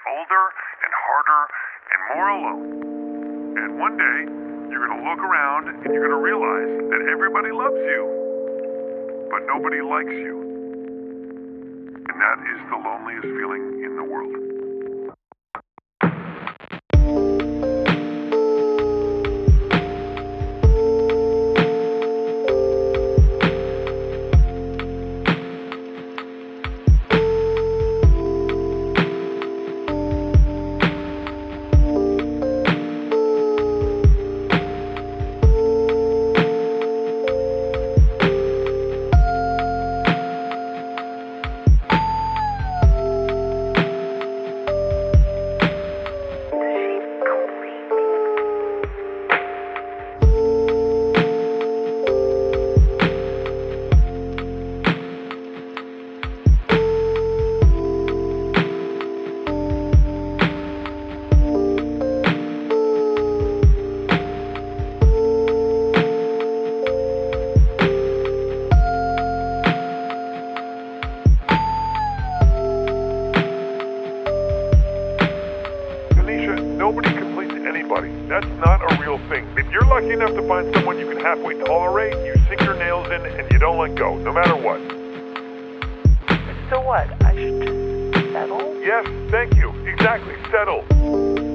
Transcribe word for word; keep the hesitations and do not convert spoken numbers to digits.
older and harder and more alone. And one day, you're going to look around and you're going to realize that everybody loves you, but nobody likes you. And that is the loneliest feeling in the world. Nobody completes anybody. That's not a real thing. If you're lucky enough to find someone you can halfway tolerate, you sink your nails in and you don't let go, no matter what. So what? I should just settle? Yes, thank you. Exactly. Settle.